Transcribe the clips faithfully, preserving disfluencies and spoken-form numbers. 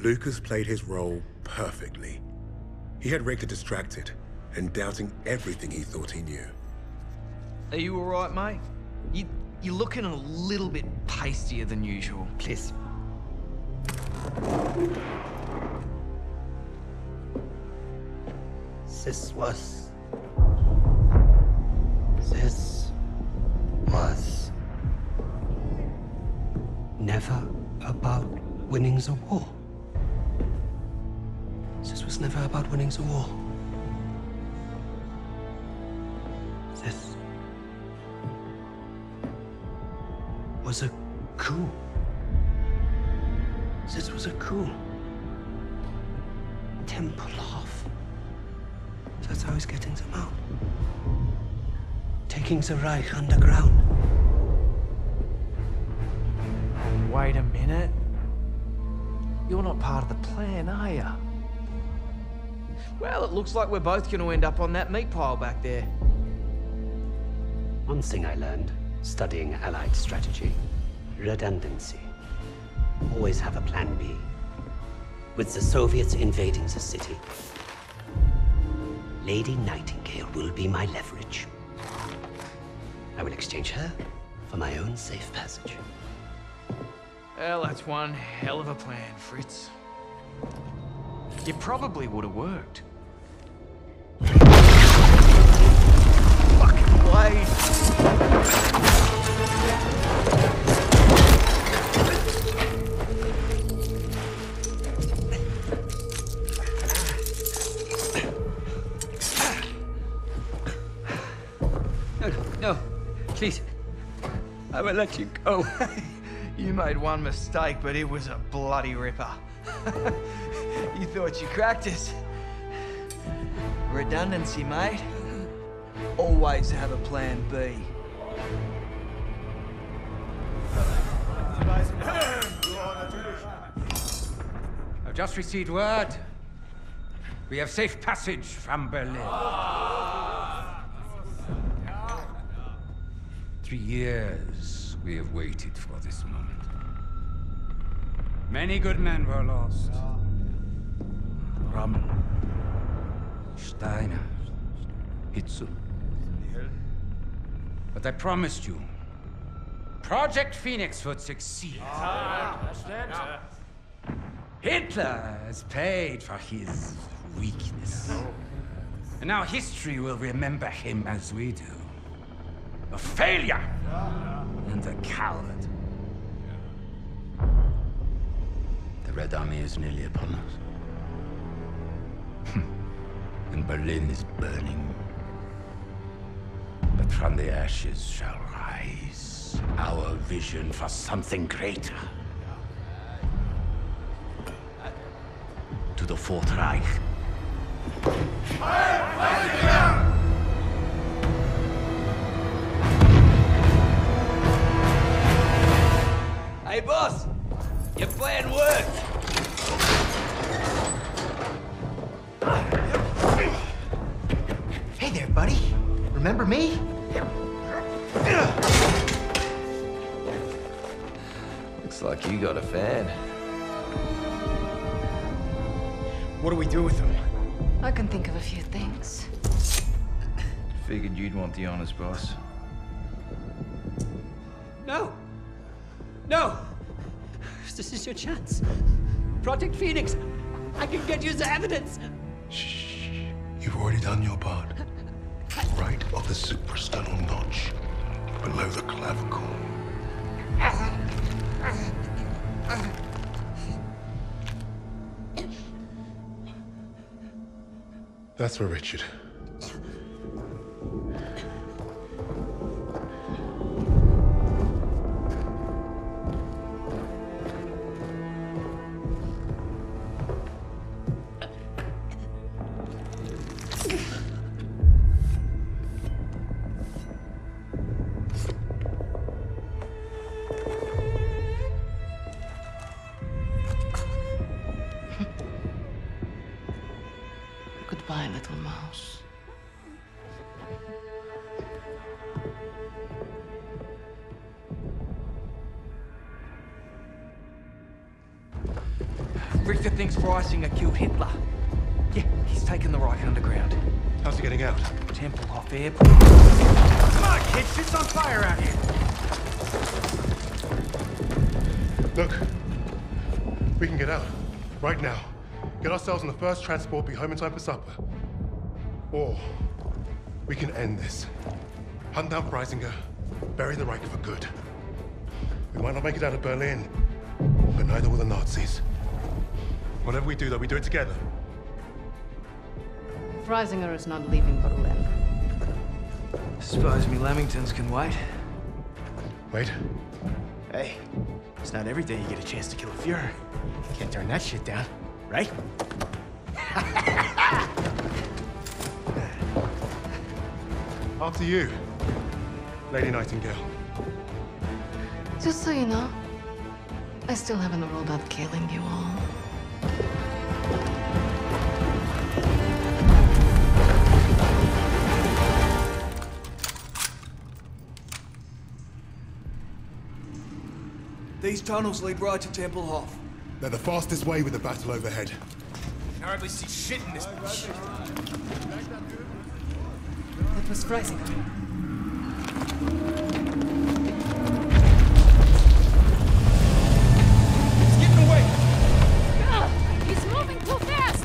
Lucas played his role perfectly. He had Richter distracted and doubting everything he thought he knew. Are you all right, mate? You, you're looking a little bit pastier than usual. Please. This was... This was... never about winning the war. This was never about winning the war. This was a coup. This was a coup. Tempelhof. That's how he's getting them out. Taking the Reich underground. Wait a minute. You're not part of the plan, are you? Well, it looks like we're both going to end up on that meat pile back there. One thing I learned studying Allied strategy: redundancy. Always have a plan B. With the Soviets invading the city, Lady Nightingale will be my leverage. I will exchange her for my own safe passage. Well, that's one hell of a plan, Fritz. It probably would have worked. Fucking blade! No, no, please. I will let you go. You made one mistake, but it was a bloody ripper. You thought you cracked us. Redundancy, mate. Always have a plan B. I've just received word. We have safe passage from Berlin. Three years we have waited for this moment. Many good men were lost. Rommel, Steiner, Hitzel. But I promised you, Project Phoenix would succeed. Hitler has paid for his weakness. And now history will remember him as we do. A failure and a coward. The Red Army is nearly upon us. And Berlin is burning. But from the ashes shall rise our vision for something greater. To the Fourth Reich. Hey, boss! Your plan worked! Hey there, buddy. Remember me? Looks like you got a fan. What do we do with him? I can think of a few things. Figured you'd want the honors, boss. No! No! This is your chance. Project Phoenix! I can get you the evidence! Shh. You've already done your part. Right of the suprasternal notch, below the clavicle. That's for Richard. Goodbye, little mouse. Richter thinks Freisinger killed Hitler. Yeah, he's taken the Reich underground. How's he getting out? Tempelhof Airport. Come on, kids, shit's on fire out here. Look, we can get out. Right now. Get ourselves on the first transport, be home in time for supper. Or we can end this. Hunt down Freisinger, bury the Reich for good. We might not make it out of Berlin, but neither will the Nazis. Whatever we do, though, we do it together. Freisinger is not leaving Berlin. Suppose me Lamingtons can wait. Wait. Hey, it's not every day you get a chance to kill a Fuhrer. Can't turn that shit down, right? After you, Lady Nightingale. Just so you know, I still haven't ruled out killing you all. These tunnels lead right to Tempelhof. They're the fastest way with the battle overhead. I can hardly see shit in this bitch. That was Freisinger. He's getting away! He's moving too fast!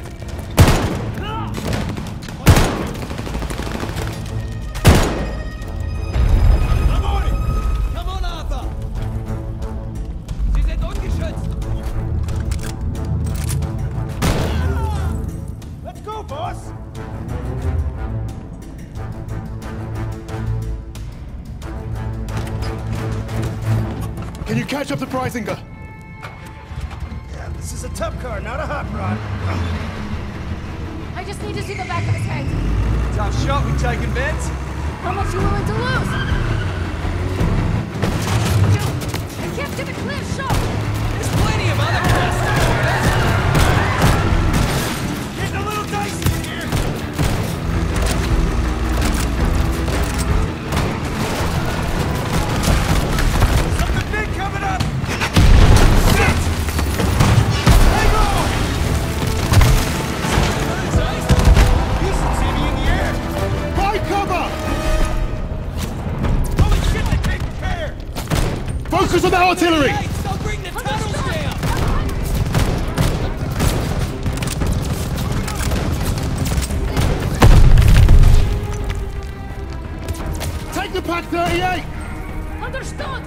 I'm on it! Come on, Arthur! Sie sind ungeschützt! Let's go, boss! Can you catch up to Freisinger? Yeah, this is a tough car, not a hot rod. I just need to see the back of his head. Tough shot, we taking bets? How much you willing to lose? I can't give a clear shot! There's plenty of other customers. Getting a little dicey here. Something big coming up. Shit! Hang on! You should see me in the air. Find cover! Holy shit, they came prepared. Focus on the artillery! They'll bring the tunnels down! Take the Pack thirty-eight! Understood!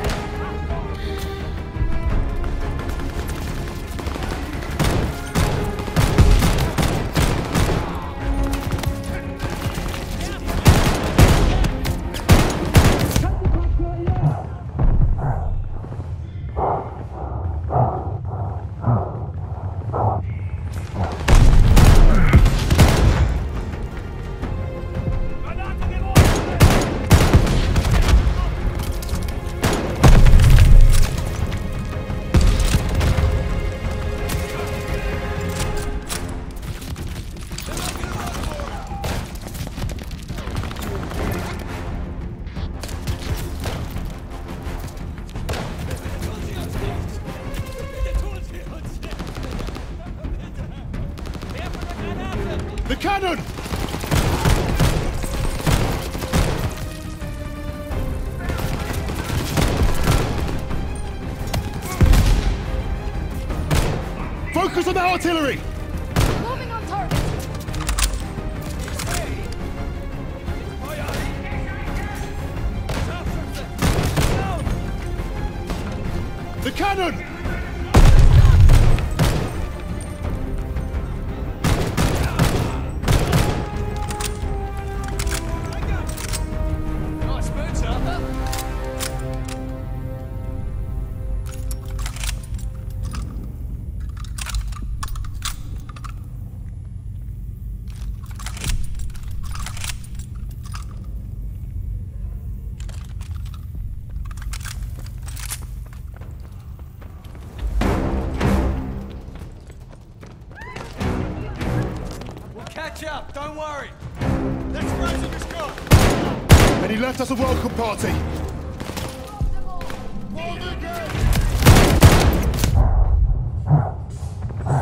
The cannon! Focus on the artillery! Moving on target! The cannon! Nice boots, Arthur. We'll catch up, don't worry. That's Freisinger's car. And he left us a welcome party. Hold it, guys.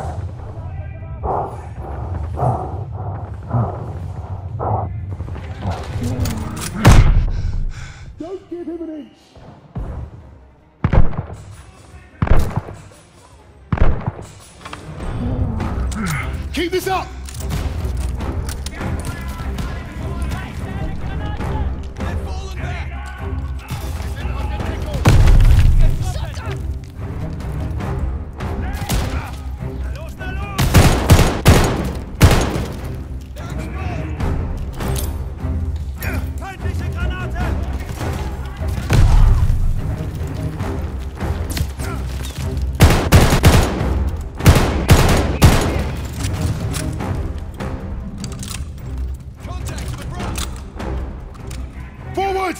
Keep this up! They're falling back! Feindliche Granate! Contact to the front! Forward!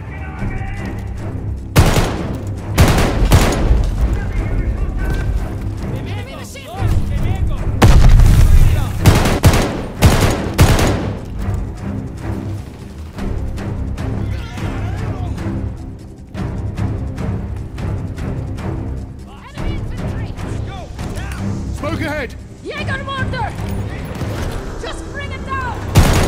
Enemy machine gun! Enemy infantry! Go! Now! Smoke ahead! Jägermorder! Just bring it down!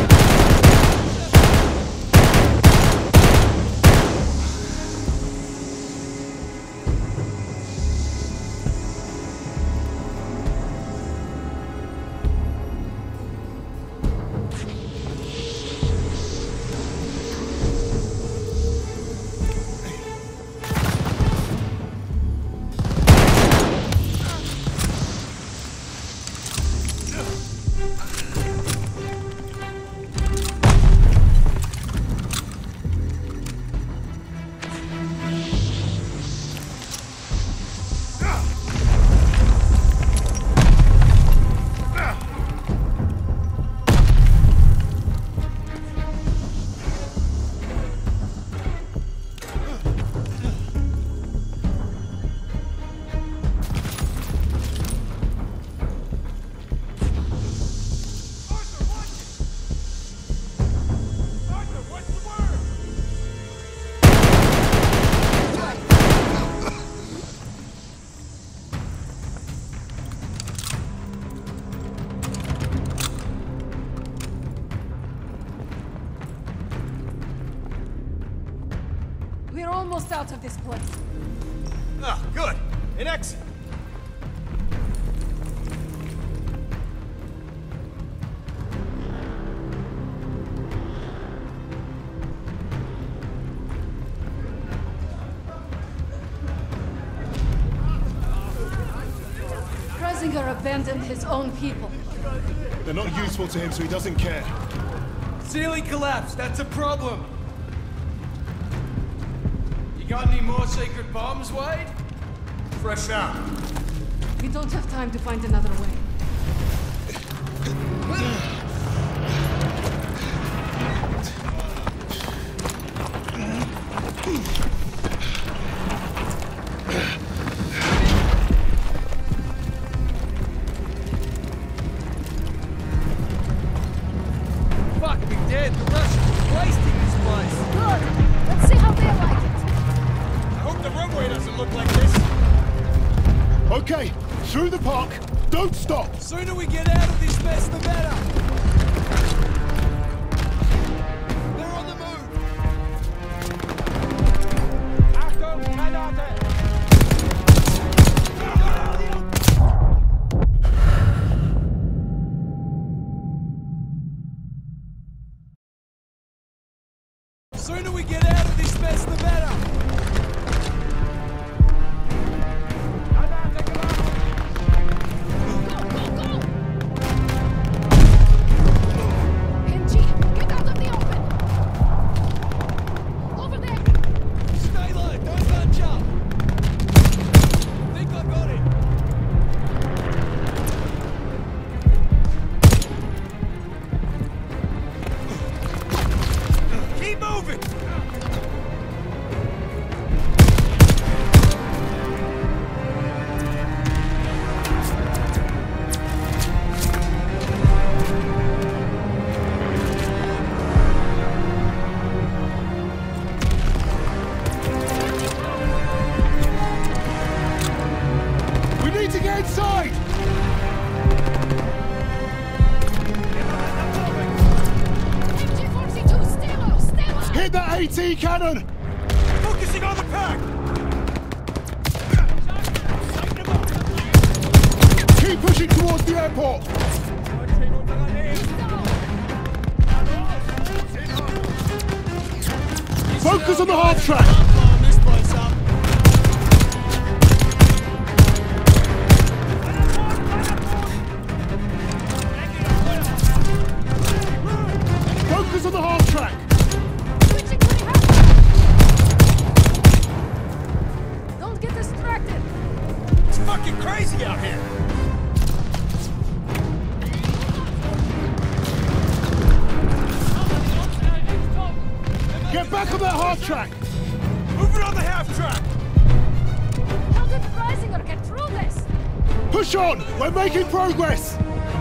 We're almost out of this place. Ah, good. An exit. Reisinger abandoned his own people. They're not useful to him, so he doesn't care. Ceiling collapsed, that's a problem. You got any more sacred bombs, Wade? Fresh out. We don't have time to find another way. Fuck me dead, the Russians are wasting this place. Good! Let's see how they like it. I hope the runway doesn't look like this. Okay, through the park. Don't stop. Sooner we get out of this mess, the better. They're on the move. Achtung, Granate! Sooner we get out of this mess, the better. Benji, get out of the open! Over there! Stay low, don't bunch up. Think I got it. Keep moving. We need to get inside. M G forty-two, stay low, stay low! Hit that AT cannon. Focusing on the pack. Keep pushing towards the airport. Focus on the half track! Blowing this place up. Focus on the half track! Switching to the half. Don't get distracted. It's fucking crazy out here. Get back on that half track! Move it on the half track. How did Freisinger get through this? Push on! We're making progress!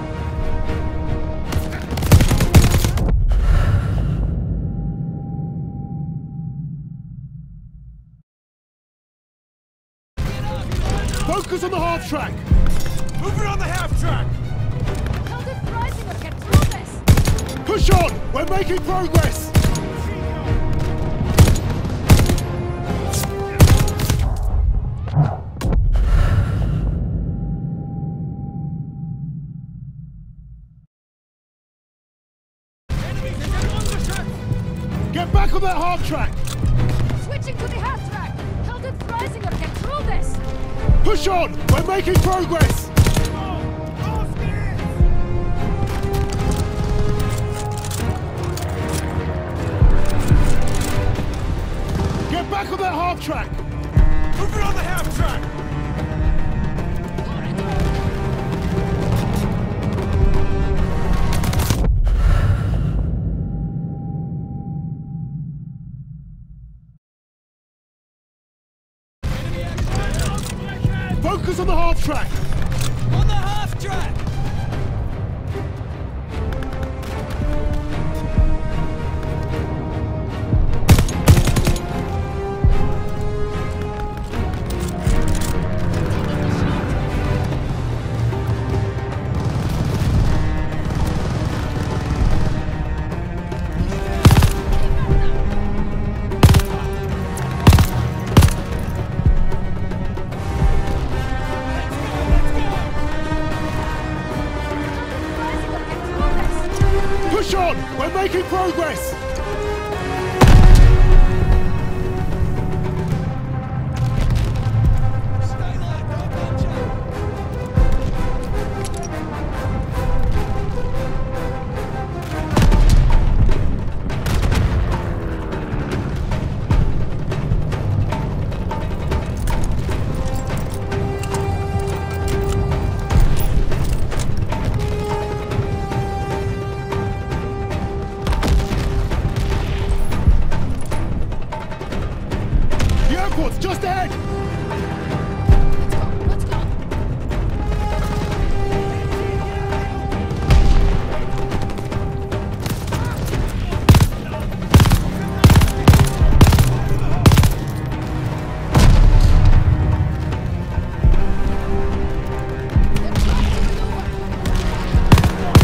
Focus on the half track! Move it on the half track. How did Freisinger get through this? Push on! We're making progress! Get back on that half track! Switching to the half track. How did Freisinger get through this? Push on! We're making progress! Get back on that half track! Move it on the half track. Focus on the half track! On the half track. Push on! We're making progress! Stay low. Don't punch up. The airport's just ahead! Let's go. Let's go. They're trying to maneuver.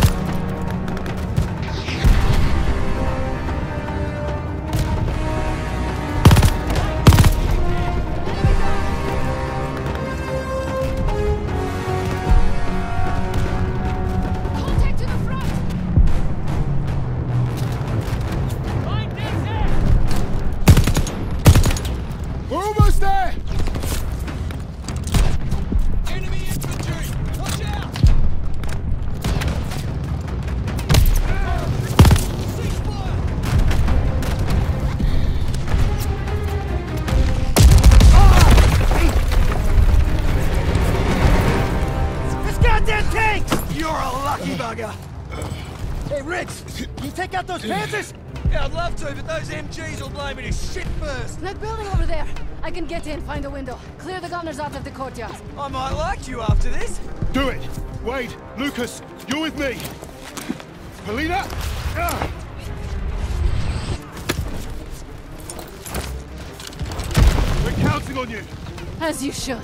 Contact to the front. We're almost there! Enemy infantry. Watch out. Cease fire. This goddamn tank! You're a lucky bugger. Hey, Riggs, can you take out those Panthers? Yeah, I'd love to, but those M Gs will blow me to shit first. That building over there. I can get in, find a window. Clear the gunners out of the courtyard. I might like you after this. Do it! Wade, Lucas, you're with me! Polina! Ah! We're counting on you! As you should.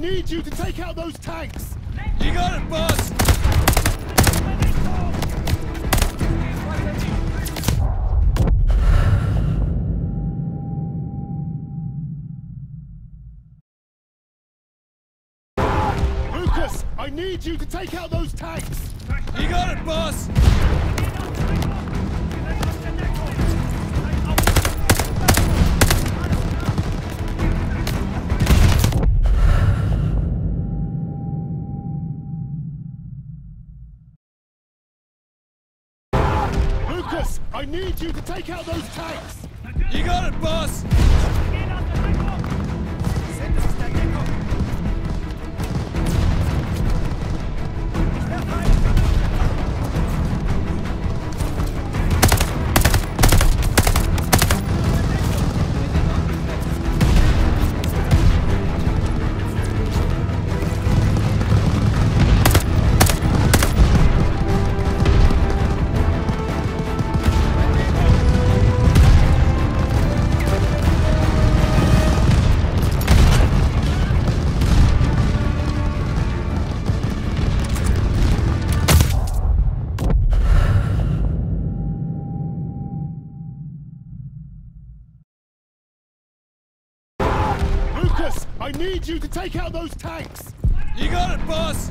need you to take out those tanks! You got it, boss! Lucas, I need you to take out those tanks! You got it, boss! Lucas, I need you to take out those tanks! You got it, boss! Lucas, I need you to take out those tanks! You got it, boss!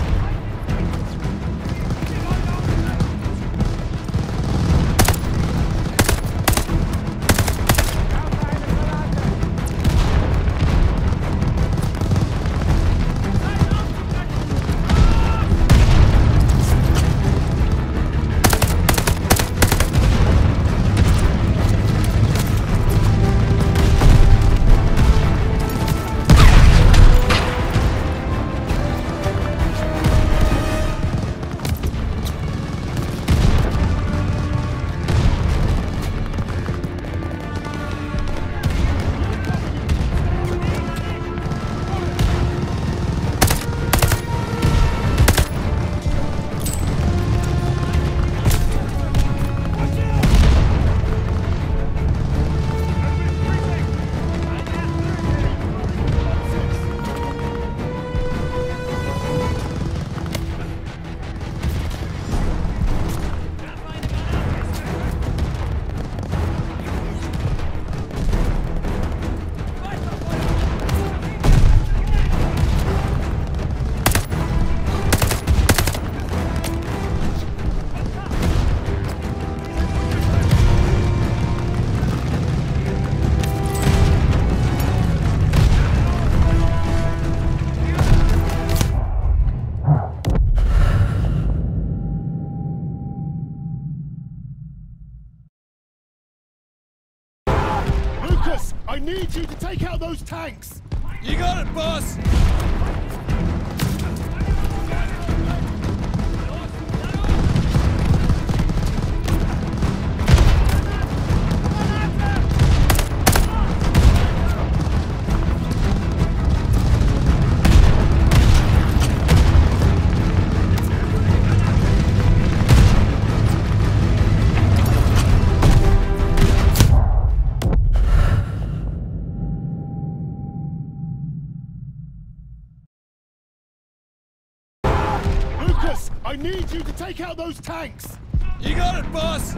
Lucas, I need you to take out those tanks! You got it, boss! Lucas, I need you to take out those tanks! You got it, boss!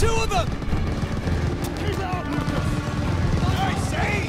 two of them! Keep out, Lucas! I say!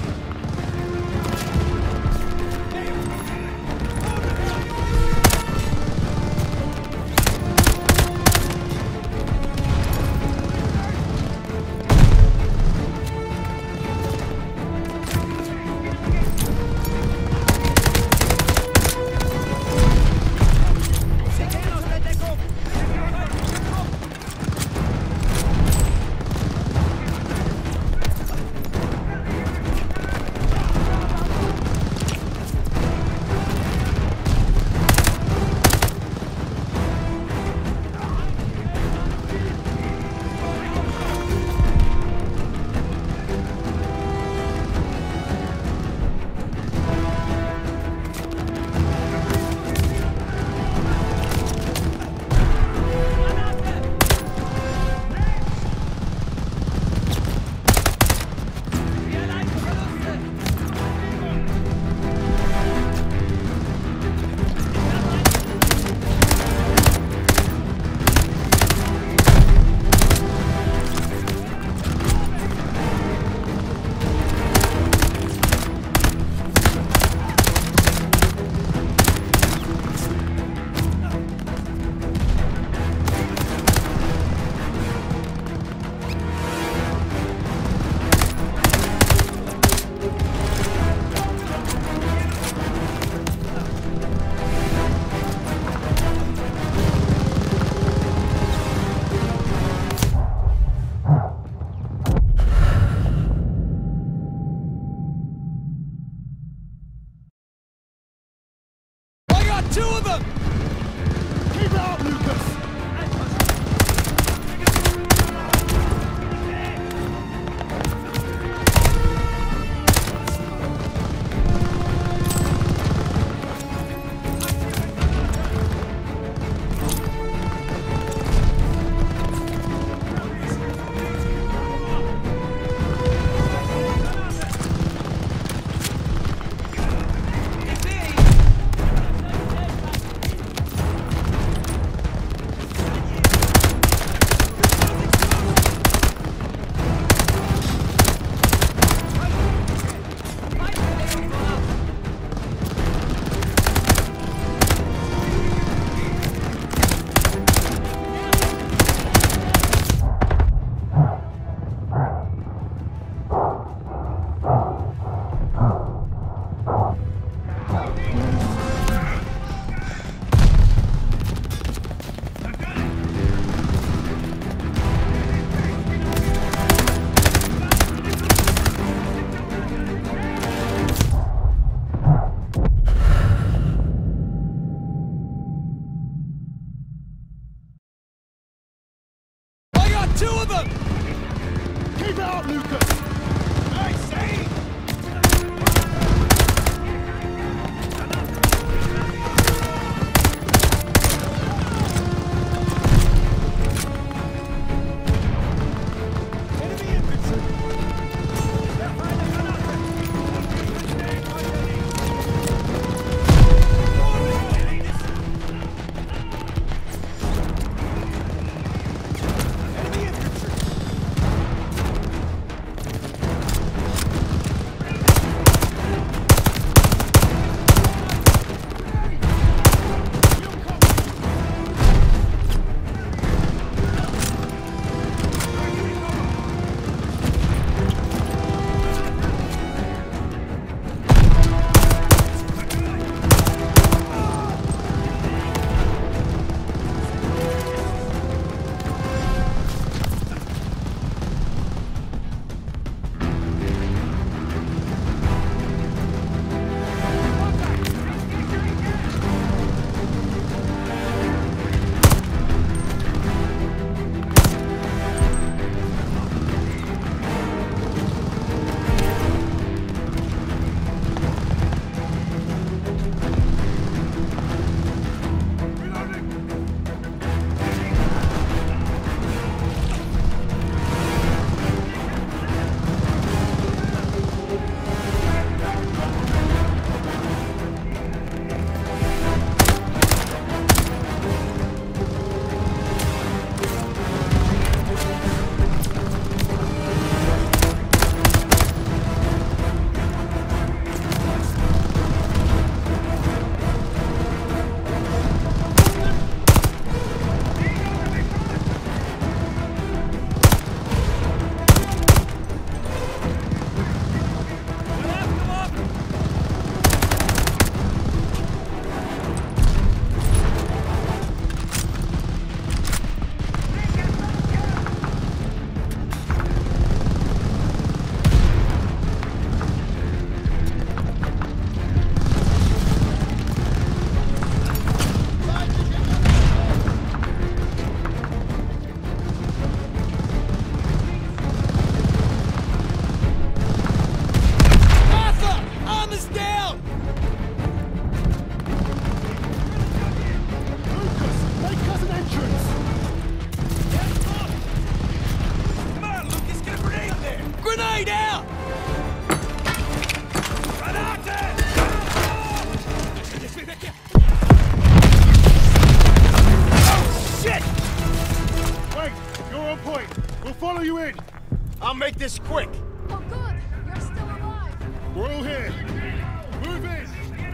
Two of them! Keep out, Lucas! Two of them! Keep out, Lucas! I say! Enemy infantry! Enemy infantry! on point. We'll follow you in. I'll make this quick. Oh, good. You're still alive. We're all here. Move in.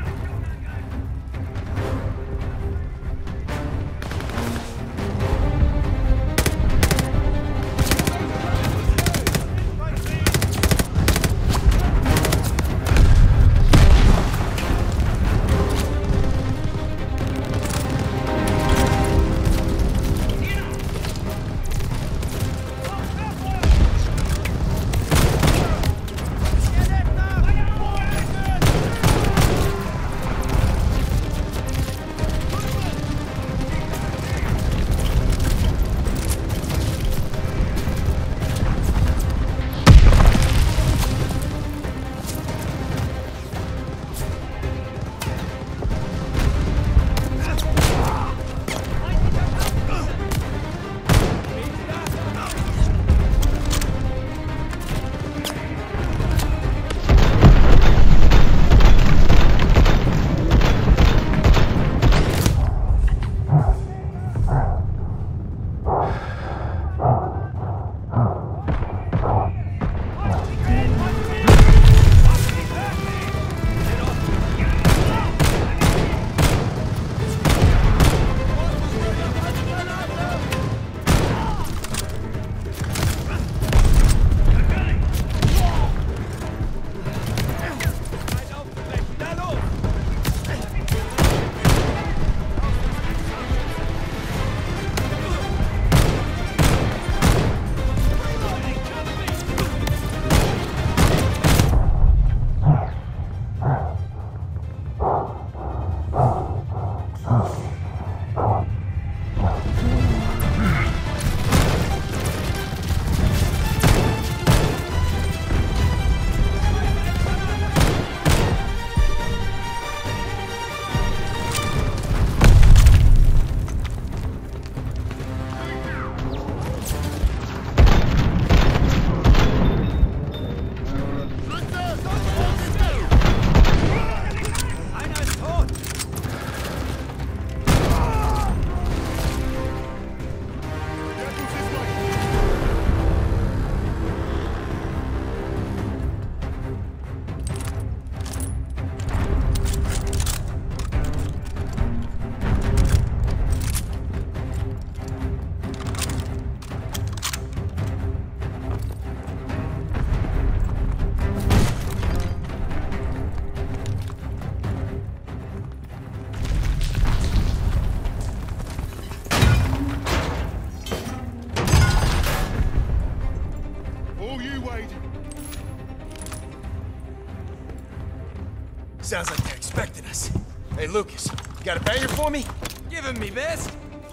Sounds like they're expecting us. Hey, Lucas, you got a banger for me? Give him me best.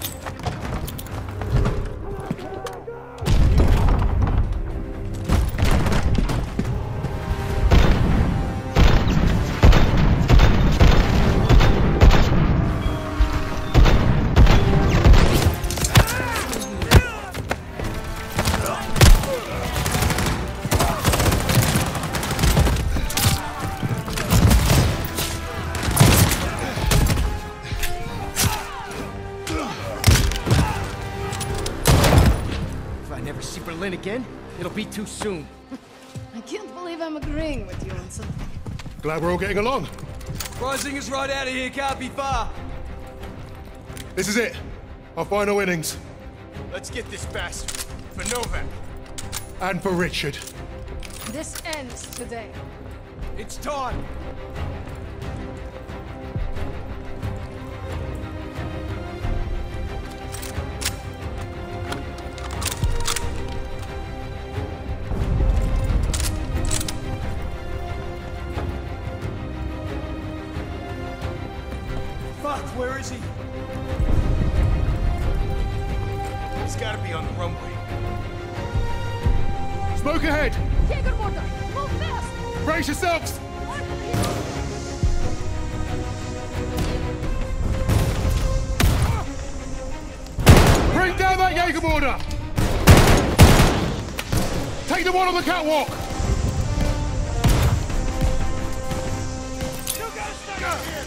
Again, it'll be too soon. I can't believe I'm agreeing with you on something. Glad we're all getting along. Rising us right out of here can't be far. This is it. Our final innings. Let's get this bastard. For Novak. And for Richard. This ends today. It's time. Where is he? He's gotta be on the runway. Smoke ahead! Jägermorder, move fast! Brace yourselves! Bring down that Jägermorder! Take the one on the catwalk! You guys stuck out here!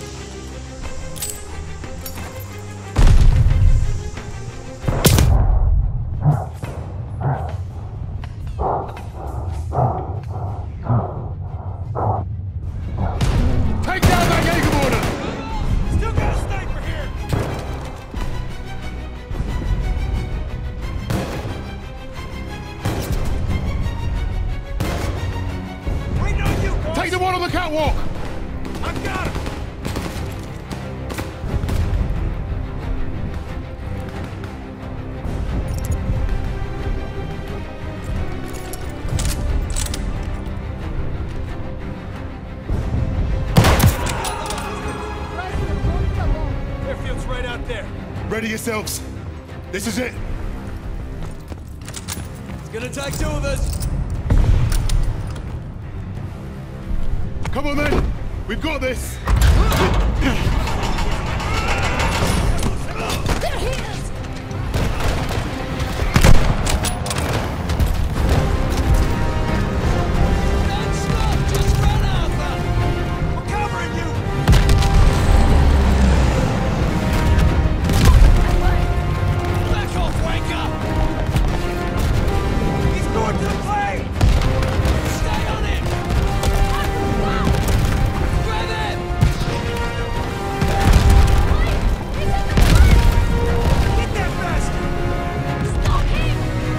catwalk! I've got him! Airfield's right out there. Ready yourselves. This is it. It's gonna take two of us. Come on then. We've got this. They're healed! Don't stop! Just run, Arthur! We're covering you! Back off, wanker! He's going to the plane! Stay on him! Grab him! Get that bastard! Stop him!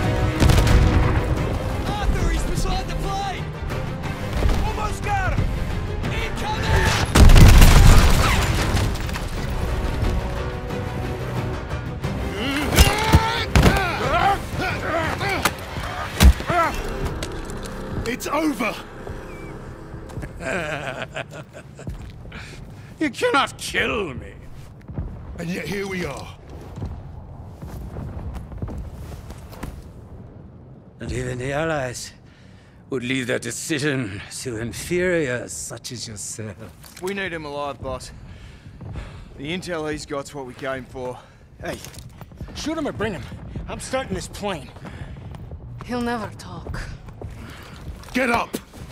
Arthur, he's beside the plane! Almost got him! Incoming! It's over. You cannot kill me. And yet here we are. And even the Allies would leave their decision to inferiors such as yourself. We need him alive, boss. The intel he's got's what we came for. Hey, shoot him or bring him. I'm starting this plane. He'll never talk. Get up.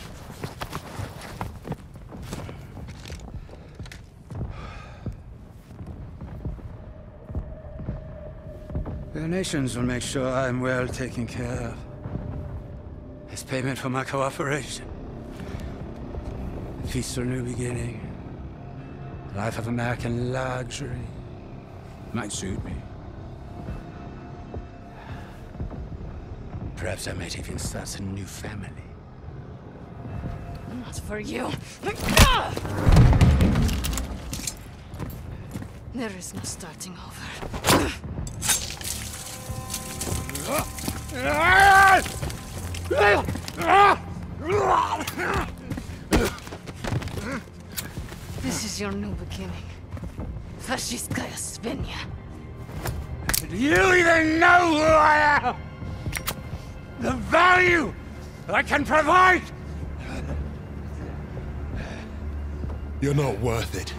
The nations will make sure I'm well taken care of. As payment for my cooperation. A peaceful new beginning. A life of American luxury. Might suit me. Perhaps I might even start a new family. Not for you. There is no starting over. This is your new beginning. Fascistkaya Svinya. Do you even know who I am? The value I can provide? You're not worth it.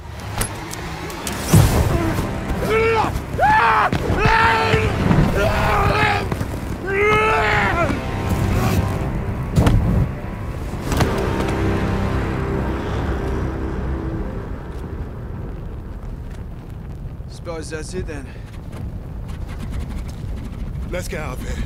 Suppose that's it then. Let's get out of here.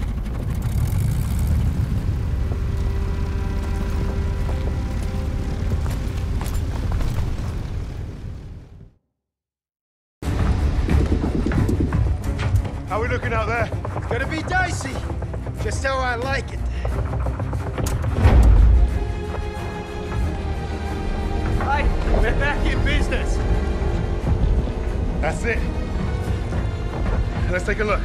How are we looking out there? It's gonna be dicey. Just how I like it. Hey, we're back in business. That's it. Let's take a look.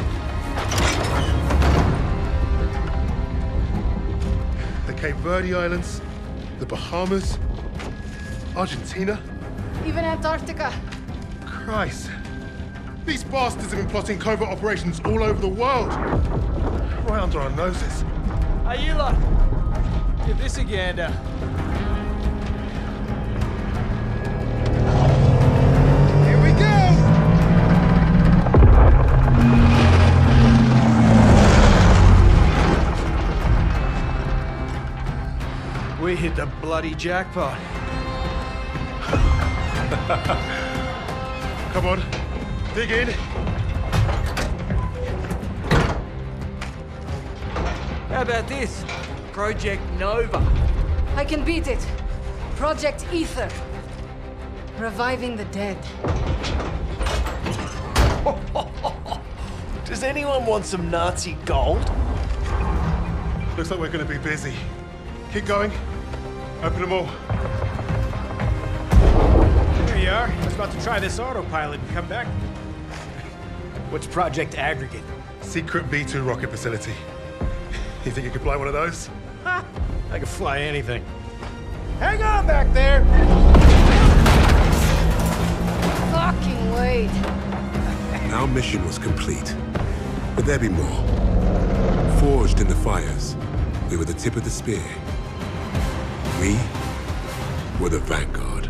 The Cape Verde Islands, the Bahamas, Argentina. Even Antarctica. Christ. These bastards have been plotting covert operations all over the world. Right under our noses. Hey, you lot. Give this a gander. Here we go! We hit the bloody jackpot. Come on, dig in. How about this? Project Nova. I can beat it. Project Ether. Reviving the dead. Does anyone want some Nazi gold? Looks like we're gonna be busy. Keep going. Open them all. you are. I was about to try this autopilot and come back. What's Project Aggregate? Secret B two rocket facility. You think you could fly one of those? Ha! I can fly anything. Hang on back there! Fucking wait. Our mission was complete. But there be more. Forged in the fires, we were the tip of the spear. We were the vanguard.